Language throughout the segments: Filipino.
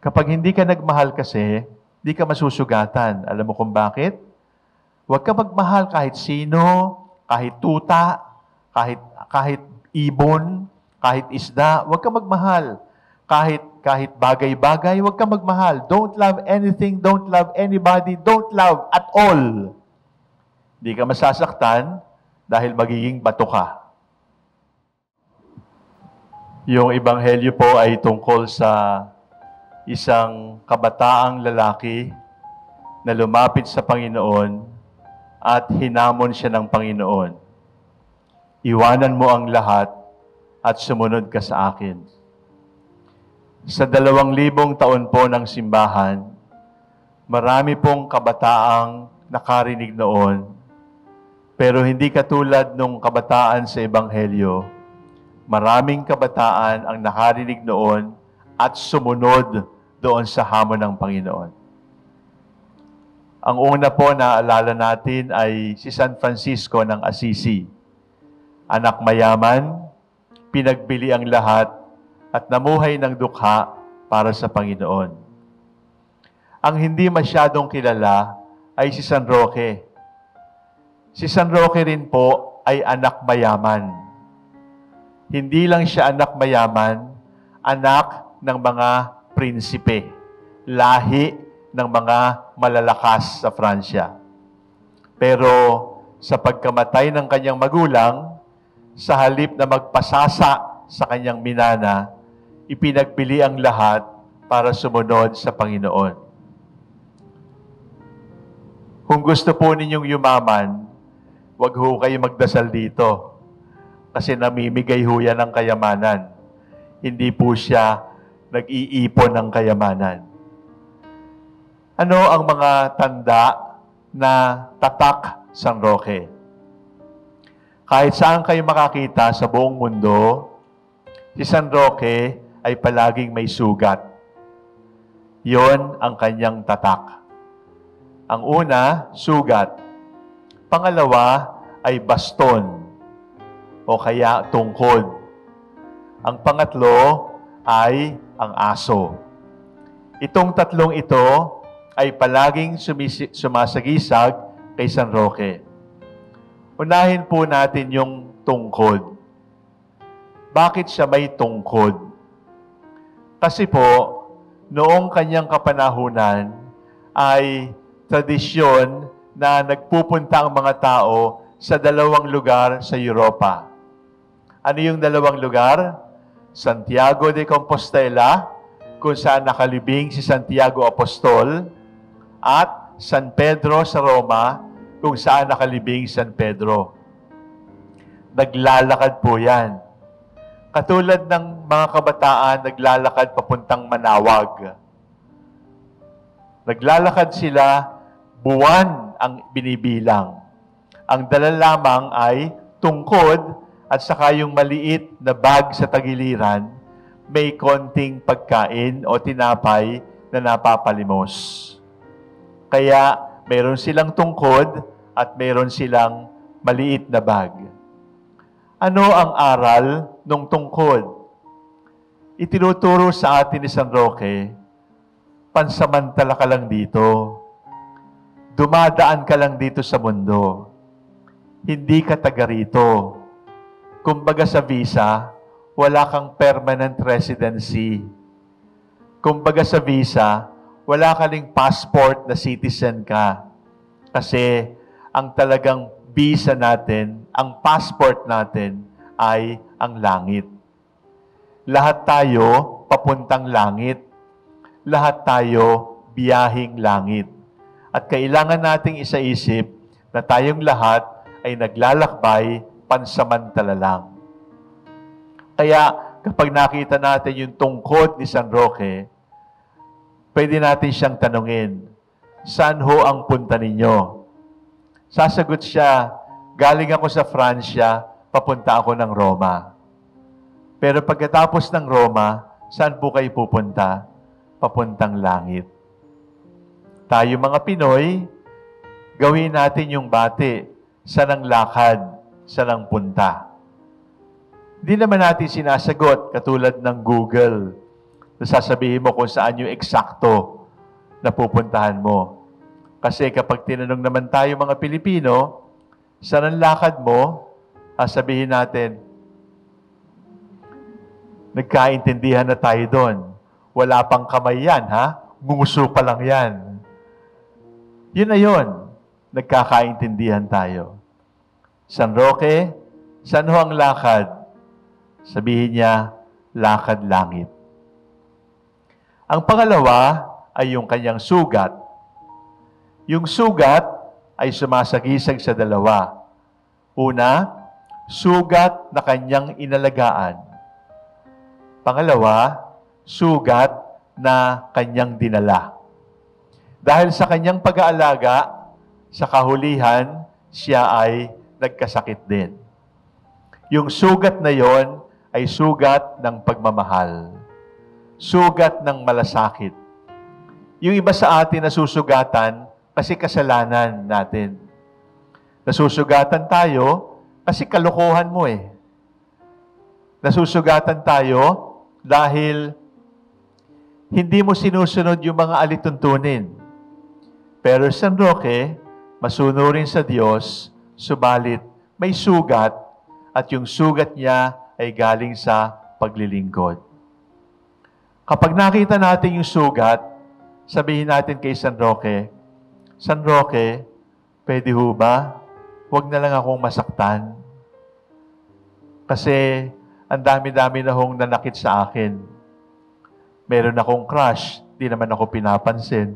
Kapag hindi ka nagmahal kasi, di ka masusugatan. Alam mo kung bakit? Huwag ka magmahal kahit sino, kahit tuta, kahit ibon, kahit isda. Huwag ka magmahal. Kahit bagay-bagay, huwag ka magmahal. Don't love anything, don't love anybody, don't love at all. Di ka masasaktan dahil magiging bato ka. Yung ebanghelyo po ay tungkol sa isang kabataang lalaki na lumapit sa Panginoon at hinamon siya ng Panginoon. Iwanan mo ang lahat at sumunod ka sa akin. Sa 2,000 taon po ng simbahan, marami pong kabataang nakarinig noon, pero hindi katulad nung kabataan sa ebanghelyo. Maraming kabataan ang nakarinig noon at sumunod doon sa hamon ng Panginoon. Ang una po na alala natin ay si San Francisco ng Assisi. Anak mayaman, pinagbili ang lahat, at namuhay ng dukha para sa Panginoon. Ang hindi masyadong kilala ay si San Roque. Si San Roque rin po ay anak mayaman. Hindi lang siya anak mayaman, anak ng mga prinsipe, lahi ng mga malalakas sa Pransya. Pero sa pagkamatay ng kanyang magulang, sa halip na magpasasa sa kanyang minana, ipinagbili ang lahat para sumunod sa Panginoon. Kung gusto po ninyong yumaman, wag ho kayo magdasal dito. Kasi namimigay ho yan ng kayamanan. Hindi po siya nag-iipon ng kayamanan. Ano ang mga tanda na tatak San Roque? Kahit saan kayo makakita sa buong mundo, si San Roque ay palaging may sugat. Yon ang kanyang tatak. Ang una, sugat. Pangalawa ay baston o kaya tungkod. Ang pangatlo ay ang aso. Itong tatlong ito ay palaging sumasagisag kay San Roque. Unahin po natin yung tungkod. Bakit siya may tungkod? Kasi po, noong kanyang kapanahunan ay tradisyon na nagpupunta ang mga tao sa 2 lugar sa Europa. Ano yung 2 lugar? Santiago de Compostela, kung saan nakalibing si Santiago Apostol, at San Pedro sa Roma, kung saan nakalibing San Pedro. Naglalakad po yan. Katulad ng mga kabataan naglalakad papuntang Manawag. Naglalakad sila, buwan ang binibilang. Ang dala lamang ay tungkod at saka yung maliit na bag sa tagiliran, may konting pagkain o tinapay na napapalimos. Kaya mayroon silang tungkod at mayroon silang maliit na bag. Ano ang aral ng tungkod? Itinuturo sa atin ni San Roque, pansamantala ka lang dito. Dumadaan ka lang dito sa mundo. Hindi ka taga rito. Kumbaga sa visa, wala kang permanent residency. Kumbaga sa visa, wala ka ring passport na citizen ka. Kasi ang talagang visa natin, ang passport natin ay ang langit. Lahat tayo papuntang langit. Lahat tayo biyahing langit. At kailangan nating isaisip na tayong lahat ay naglalakbay pansamantala lang. Kaya kapag nakita natin yung tungkod ni San Roque, pwede natin siyang tanungin, saan ho ang punta ninyo? Sasagot siya, galing ako sa Pransya, papunta ako ng Roma. Pero pagkatapos ng Roma, saan po kayo pupunta? Papuntang langit. Tayo mga Pinoy, gawin natin yung bati, saan ang lakad, saan ang punta. Hindi naman natin sinasagot, katulad ng Google. Sasabihin mo kung saan yung eksakto na pupuntahan mo. Kasi kapag tinanong naman tayo mga Pilipino, saan ang lakad mo? Sabihin natin, nagkaintindihan na tayo doon. Wala pang kamay yan, ha? Nguso pa lang yan. Yun na yun. Nagkakaintindihan tayo. San Roque, saan ho ang lakad? Sabihin niya, lakad langit. Ang pangalawa ay yung kanyang sugat. Yung sugat ay sumasagisag sa dalawa. Una, sugat na kanyang inalagaan. Pangalawa, sugat na kanyang dinala. Dahil sa kanyang pag-aalaga, sa kahulihan, siya ay nagkasakit din. Yung sugat na yon ay sugat ng pagmamahal. Sugat ng malasakit. Yung iba sa atin nasusugatan kasi kasalanan natin. Nasusugatan tayo kasi kalokohan mo eh. Nasusugatan tayo dahil hindi mo sinusunod yung mga alituntunin. Pero San Roque, masunurin sa Diyos, subalit may sugat at yung sugat niya ay galing sa paglilingkod. Kapag nakita natin yung sugat, sabihin natin kay San Roque, San Roque, pwede ho ba? Huwag na lang akong masaktan. Kasi ang dami-dami na hong nanakit sa akin. Meron akong crush, di naman ako pinapansin.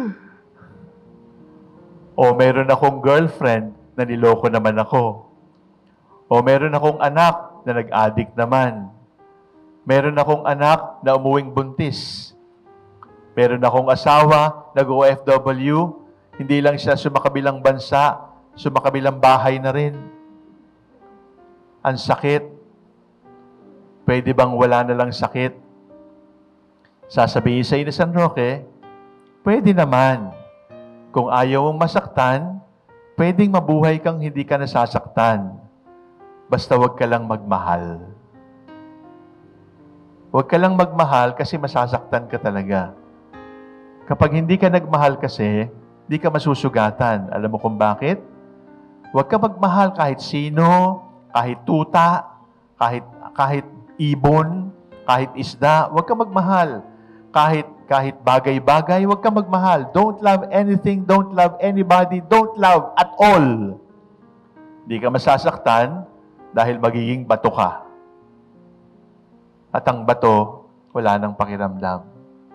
O meron akong girlfriend na niloko naman ako. O meron akong anak na nag-addict naman. Meron akong anak na umuwing buntis. Meron akong asawa, nag-OFW, hindi lang siya sumakabilang bansa, sumakabilang bahay na rin. Ang sakit. Pwede bang wala na lang sakit? Sasabihin sa ni San Roque, pwede naman. Kung ayaw mong masaktan, pwedeng mabuhay kang hindi ka nasasaktan. Basta huwag ka lang magmahal. Huwag ka lang magmahal kasi masasaktan ka talaga. Kapag hindi ka nagmahal kasi, hindi ka masusugatan. Alam mo kung bakit? Huwag ka magmahal kahit sino, kahit tuta, kahit ibon, kahit isda. Huwag ka magmahal. Kahit bagay-bagay, huwag ka magmahal. Don't love anything, don't love anybody, don't love at all. Hindi ka masasaktan dahil magiging bato ka. At ang bato, wala nang pakiramdam.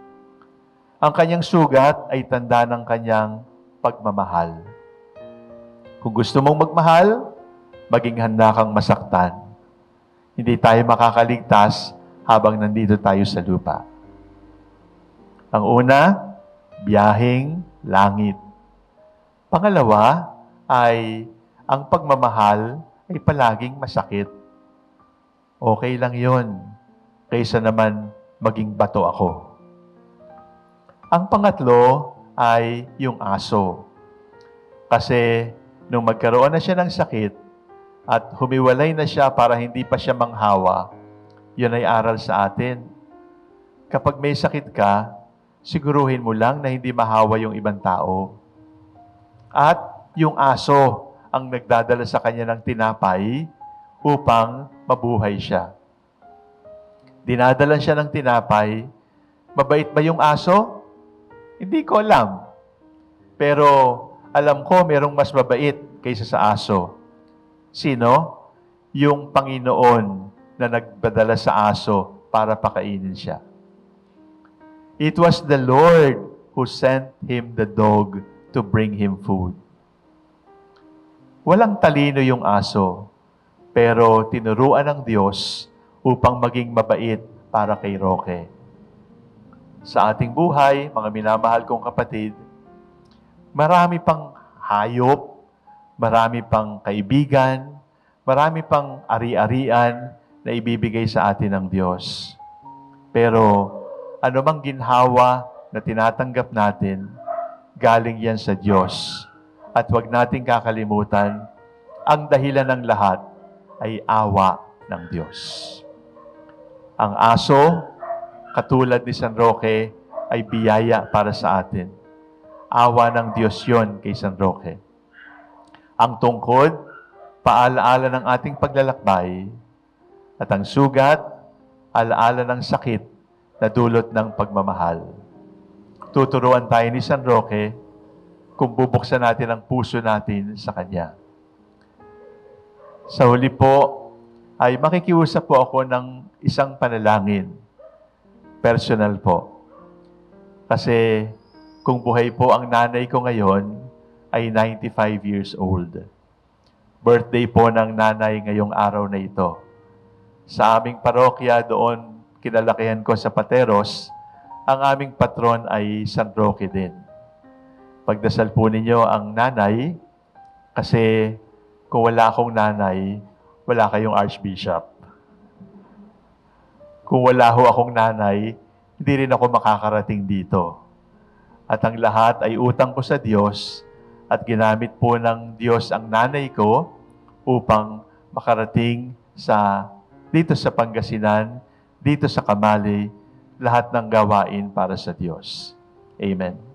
Ang kanyang sugat ay tanda ng kanyang pagmamahal. Kung gusto mong magmahal, maging handa kang masaktan. Hindi tayo makakaligtas habang nandito tayo sa lupa. Ang una, biyaheng langit. Pangalawa ay ang pagmamahal ay palaging masakit. Okay lang yon, kaysa naman maging bato ako. Ang pangatlo ay yung aso. Kasi nung magkaroon na siya ng sakit at humiwalay na siya para hindi pa siya manghawa, yun ay aral sa atin. Kapag may sakit ka, siguruhin mo lang na hindi mahawa yung ibang tao. At yung aso ang nagdadala sa kanya ng tinapay upang mabuhay siya. Dinadala siya ng tinapay. Mabait ba yung aso? Hindi ko alam. Pero alam ko merong mas mabait kaysa sa aso. Sino? Yung Panginoon na nagpadala sa aso para pakainin siya. It was the Lord who sent him the dog to bring him food. Walang talino yung aso, pero tinuruan ng Diyos upang maging mabait para kay Roque. Sa ating buhay, mga minamahal kong kapatid, marami pang hayop, marami pang kaibigan, marami pang ari-arian na ibibigay sa atin ng Diyos. Pero anumang ginhawa na tinatanggap natin, galing yan sa Diyos. At huwag nating kakalimutan, ang dahilan ng lahat ay awa ng Diyos. Ang aso, katulad ni San Roque ay biyaya para sa atin. Awa ng Diyos yon kay San Roque. Ang tungkod, paalaala ng ating paglalakbay, at ang sugat, alaala ng sakit na dulot ng pagmamahal. Tuturuan tayo ni San Roque kung bubuksan natin ang puso natin sa Kanya. Sa huli po, ay makikiusap po ako ng isang panalangin. Personal po. Kasi kung buhay po ang nanay ko ngayon, ay 95 years old. Birthday po ng nanay ngayong araw na ito. Sa aming parokya doon, kinalakihan ko sa Pateros, ang aming patron ay San Roque din. Pagdasal po ninyo ang nanay, kasi kung wala akong nanay, wala kayong Archbishop. Kung wala ho akong nanay, hindi rin ako makakarating dito. At ang lahat ay utang ko sa Diyos, at ginamit po ng Diyos ang nanay ko upang makarating dito sa Pangasinan, dito sa Kamali, lahat ng gawain para sa Diyos. Amen.